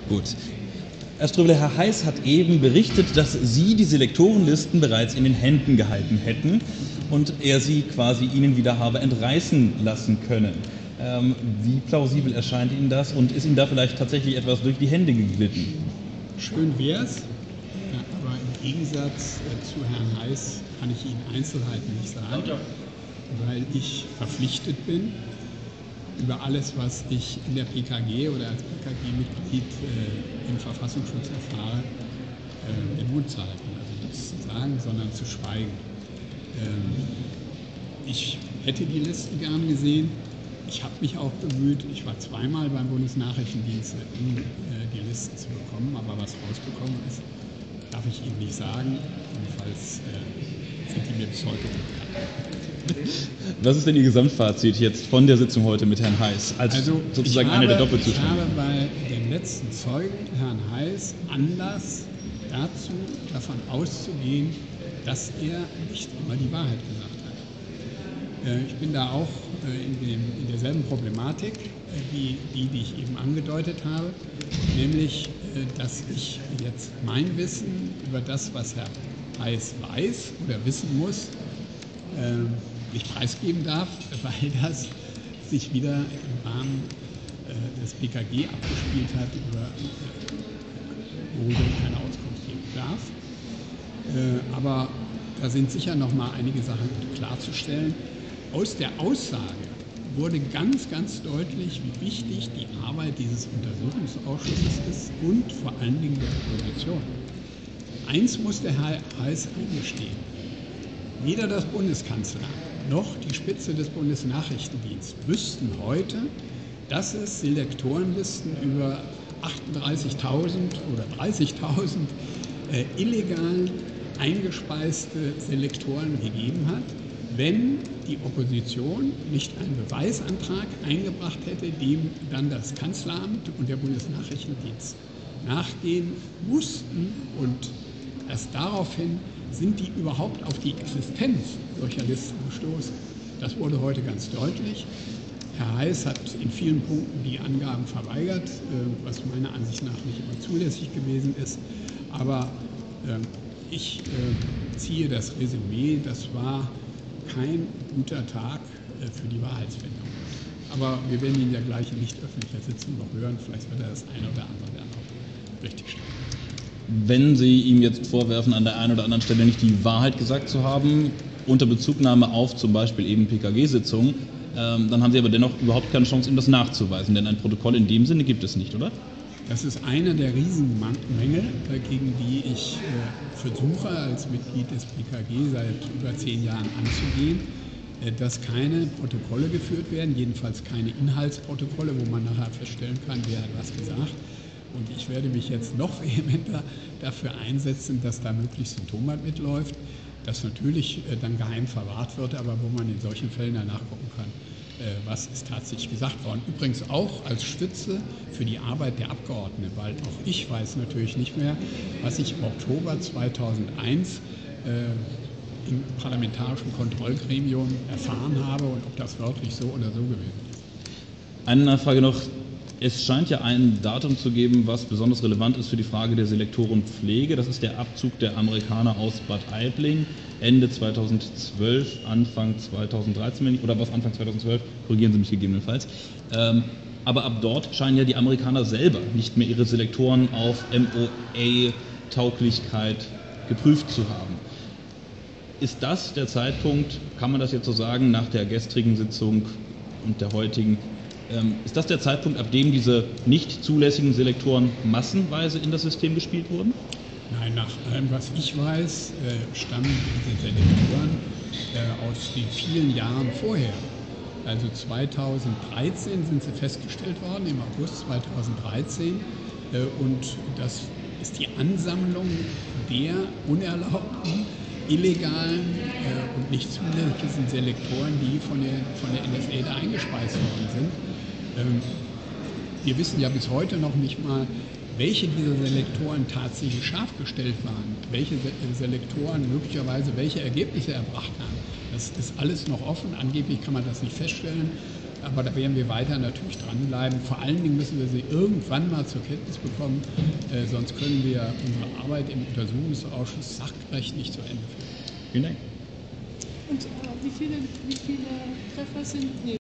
Gut. Herr Ströbele, Herr Heiß hat eben berichtet, dass Sie die Selektorenlisten bereits in den Händen gehalten hätten und er sie quasi Ihnen wieder habe entreißen lassen können. Wie plausibel erscheint Ihnen das und ist Ihnen da vielleicht tatsächlich etwas durch die Hände geglitten? Schön wär's, aber im Gegensatz zu Herrn Heiß kann ich Ihnen Einzelheiten nicht sagen, weil ich verpflichtet bin, über alles, was ich in der PKG oder als PKG-Mitglied im Verfassungsschutz erfahre, den Mund zu halten. Also nichts zu sagen, sondern zu schweigen. Ich hätte die Listen gern gesehen. Ich habe mich auch bemüht. Ich war zweimal beim Bundesnachrichtendienst, um die Listen zu bekommen. Aber was rausgekommen ist, darf ich Ihnen nicht sagen. Jedenfalls sind die mir bis heute unbekannt. Was ist denn Ihr Gesamtfazit jetzt von der Sitzung heute mit Herrn Heiß, als sozusagen einer der Doppelzustände? Ich habe bei dem letzten Zeugen, Herrn Heiß, Anlass dazu, davon auszugehen, dass er nicht immer die Wahrheit gesagt hat. Ich bin da auch in derselben Problematik, wie ich eben angedeutet habe, nämlich, dass ich jetzt mein Wissen über das, was Herr Heiß weiß oder wissen muss, nicht preisgeben darf, weil das sich wieder im Rahmen des PKG abgespielt hat, worüber ich keine Auskunft geben darf. Aber da sind sicher noch mal einige Sachen klarzustellen. Aus der Aussage wurde ganz, ganz deutlich, wie wichtig die Arbeit dieses Untersuchungsausschusses ist und vor allen Dingen der Opposition. Eins muss der Herr Heiß eingestehen. Weder das Bundeskanzleramt noch die Spitze des Bundesnachrichtendienstes wüssten heute, dass es Selektorenlisten über 38.000 oder 30.000 illegal eingespeiste Selektoren gegeben hat, wenn die Opposition nicht einen Beweisantrag eingebracht hätte, dem dann das Kanzleramt und der Bundesnachrichtendienst nachgehen mussten und erst daraufhin sind die überhaupt auf die Existenz solcher Listen gestoßen. Das wurde heute ganz deutlich. Herr Heiß hat in vielen Punkten die Angaben verweigert, was meiner Ansicht nach nicht immer zulässig gewesen ist. Aber ich ziehe das Resümee, das war kein guter Tag für die Wahrheitsfindung. Aber wir werden ihn ja gleich in nicht öffentlicher Sitzung noch hören. Vielleicht wird er das eine oder andere dann auch richtigstellen. Wenn Sie ihm jetzt vorwerfen, an der einen oder anderen Stelle nicht die Wahrheit gesagt zu haben, unter Bezugnahme auf zum Beispiel eben PKG-Sitzungen, dann haben Sie aber dennoch überhaupt keine Chance, ihm das nachzuweisen, denn ein Protokoll in dem Sinne gibt es nicht, oder? Das ist einer der Riesenmängel, gegen die ich versuche, als Mitglied des PKG seit über 10 Jahren anzugehen, dass keine Protokolle geführt werden, jedenfalls keine Inhaltsprotokolle, wo man nachher feststellen kann, wer hat was gesagt. Und ich werde mich jetzt noch vehementer dafür einsetzen, dass da möglichst ein Tonband mitläuft, das natürlich dann geheim verwahrt wird, aber wo man in solchen Fällen dann nachgucken kann, was ist tatsächlich gesagt worden. Übrigens auch als Stütze für die Arbeit der Abgeordneten, weil auch ich weiß natürlich nicht mehr, was ich im Oktober 2001 im parlamentarischen Kontrollgremium erfahren habe und ob das wirklich so oder so gewesen ist. Eine Nachfrage noch. Es scheint ja ein Datum zu geben, was besonders relevant ist für die Frage der Selektorenpflege. Das ist der Abzug der Amerikaner aus Bad Aibling Ende 2012, Anfang 2013, oder was Anfang 2012, korrigieren Sie mich gegebenenfalls. Aber ab dort scheinen ja die Amerikaner selber nicht mehr ihre Selektoren auf MOA-Tauglichkeit geprüft zu haben. Ist das der Zeitpunkt, kann man das jetzt so sagen, nach der gestrigen Sitzung und der heutigen, ist das der Zeitpunkt, ab dem diese nicht zulässigen Selektoren massenweise in das System gespielt wurden? Nein, nach allem, was ich weiß, stammen diese Selektoren aus den vielen Jahren vorher. Also 2013 sind sie festgestellt worden, im August 2013. Und das ist die Ansammlung der unerlaubten, illegalen und nicht zulässigen Selektoren, die von der NSA da eingespeist worden sind. Wir wissen ja bis heute noch nicht mal, welche dieser Selektoren tatsächlich scharf gestellt waren, welche Selektoren möglicherweise welche Ergebnisse erbracht haben. Das ist alles noch offen, angeblich kann man das nicht feststellen, Aber da werden wir weiter natürlich dranbleiben. Vor allen Dingen müssen wir sie irgendwann mal zur Kenntnis bekommen, sonst können wir unsere Arbeit im Untersuchungsausschuss sachgerecht nicht zu Ende führen. Vielen Dank. Und wie viele Treffer sind... Nee.